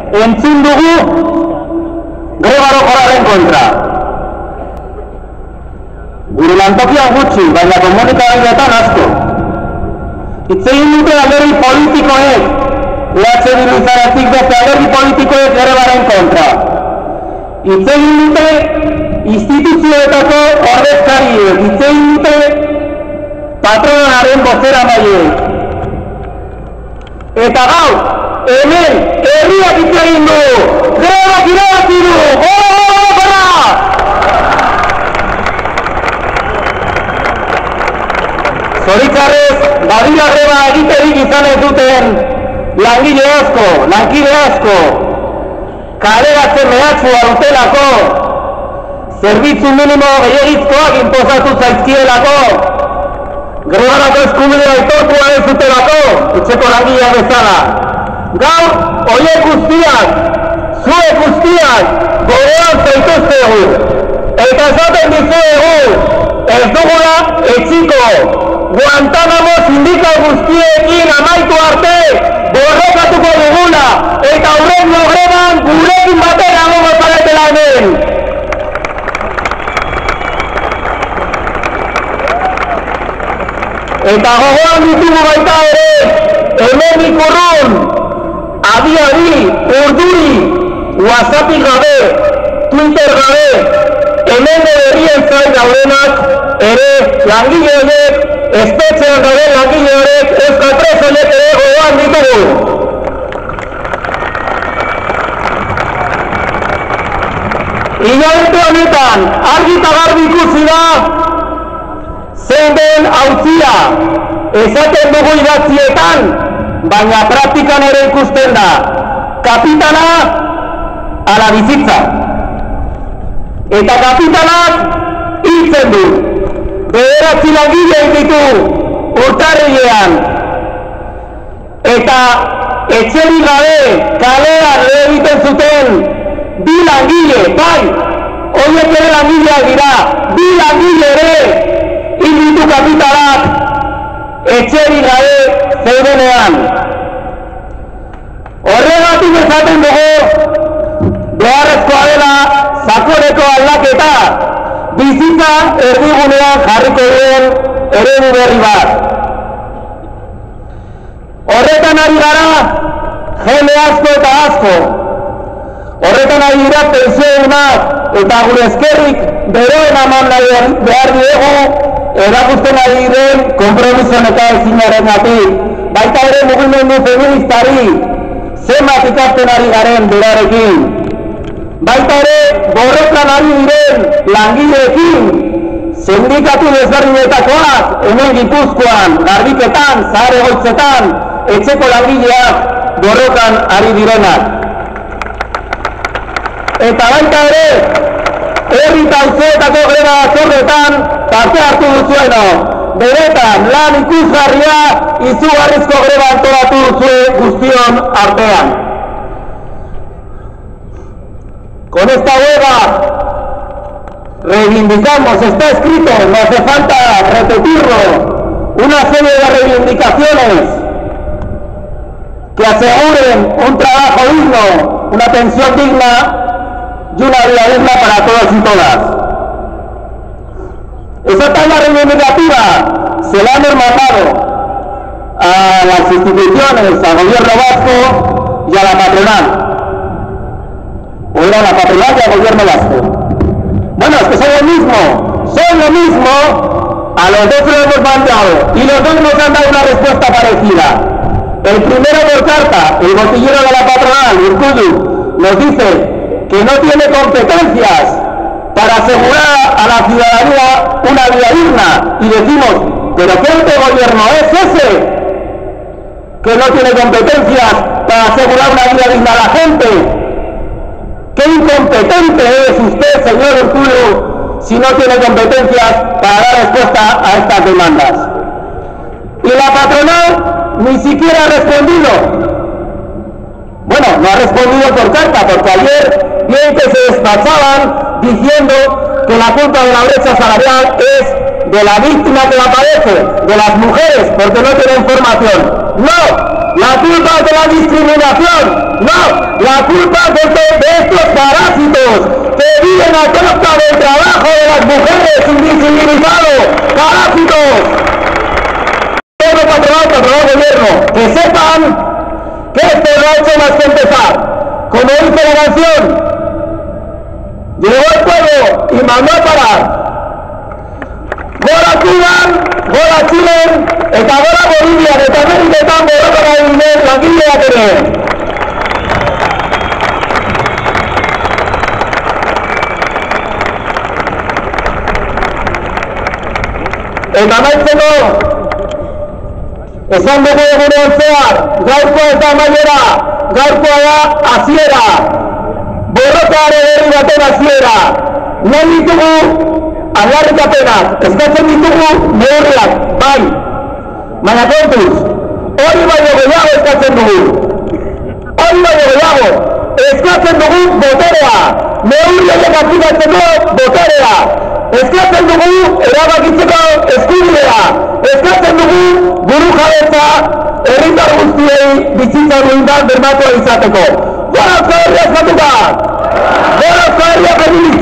entzun dugu grebaro joraren kontra. Gure lantokian gutxi, baina komunikabideetan asko. Hitz egin dute alderdi politikoek, EH Bildu izanatik beste alderdi politikoek grebaren kontra. Hitz egin dute instituzioetako ordezkariek, hitz egin dute patronaren bozeramaileek. Eta gaur, hemen, herriak hitz egin du, grebak irabazi du, gora! Zoritxarrez, badira greba egiterik izan ez duten langile asko, lankide asko, kaleratzen mehatxua dutelako, zerbitzu minimo gehiagizkoak inposatu zaizkielako, grebarako eskubidea aitortua ez dutelako, etxeko langileak bezala. Gaur, horiek guztiak, zuek guztiak, gogoan zaituztegu, eta esaten dizuegu, ez dugula etxiko, Guantanamo sindikal guztiekin amaitu arte, borrokatuko dugula, eta hurrengo greban gurekin batera egongo zaretela hemen. Eta gogoan ditugu baita ere, hemen ikurrun, adi, urduri, WhatsAppik gabe, Twitter gabe, hemen berrien zain daudenak, ere langile horiek, espetxean gauden langile horiek, euskal presoiek ere gogoan ditugu. Hilabete honetan, argi eta garbi ikusi da, zein den autzia, esaten dugu idatzietan, baina praktikan ere ikusten da. Kapitala ala bizitza. Eta kapitalak hiltzen du. 9 langile ditu urtarrilean. Eta etxerik gabe kalean egiten zuten 2 langile, bai, horiek ere langileak dira, 2 langile ere hil ditu kapitalak etxerik gabe zeudenean. Horregatik esaten dugu beharrezkoa dela sakoneko aldaketa, bizitza erdigunean jarriko duen eredu berri bat. Horretan ari gara jende asko eta asko. Horretan ari dira pensiodunak eta gure eskerrik beroen eman behar diegu erakusten ari diren konpromisoen eta ezinarengatik. Baita ere mugimendu feministari zenbat ikasten ari garen berarekin. Baita ere borrokan ari diren langileekin, sindikatu desberdinetakoak hemen Gipuzkoan, garbiketan, zahar-egoitzetan, etxeko langileak borrokan ari direnak. Eta baita ere, herri eta auzoetako greba batzordetan parte hartu duzueno. Beretan, lan ikusgarria izugarrizko greba antolatu duzue guztion artean. Con esta huelga reivindicamos, está escrito, no hace falta repetirlo, una serie de reivindicaciones que aseguren un trabajo digno, una pensión digna y una vida digna para todos y todas. Esa tabla reivindicativa se la han hermanado a las instituciones, al gobierno vasco y a la patronal. O era la patronal y al gobierno vasco. Bueno, es que son lo mismo, a los dos se lo hemos planteado y los dos nos han dado una respuesta parecida. El primero por carta, el botillero de la patronal, Urkullu, nos dice que no tiene competencias para asegurar a la ciudadanía una vida digna y decimos, ¿pero qué gobierno es ese que no tiene competencias para asegurar una vida digna a la gente? ¡Qué incompetente es usted, señor Urkullu, si no tiene competencias para dar respuesta a estas demandas! Y la patronal ni siquiera ha respondido. Bueno, no ha respondido por carta, porque ayer bien que se despachaban diciendo que la culpa de la brecha salarial es de la víctima que la padece, de las mujeres, porque no tiene información. ¡No! La culpa es de la discriminación. ¡No! La culpa una troca del trabajo de las mujeres invisibilizados, parásitos. Todo patronal, gobierno, que sepan que esto no ha hecho más que empezar. Como dice la canción, llegó el pueblo y mandó a parar. Gora Cuban, gora Chile, eta gora Bolivia, eta Ameriketan borrokara eginen langileak ere. Eta amaitzeko, esan dugu egunean zehar, gaurkoa ez da amaiera, gaurkoa da hasiera, borrokaare berri baten hasiera. Nahi ditugu aldarrikapenak, eskatzen ditugu neurriak, bai, baina kontuz, hori baino gehiago eskatzen dugu. Hori baino gehiago, eskatzen dugu boterea, neurri horiek aplikatzeko boterea. Eskatzen dugu erabakitzeko eskubidea, eskatzen dugu burujabetza herritar guztiei bizitza duintan bermatua izateko. Gora Euskal Herria eskatuta! Gora Euskal Herria feminista!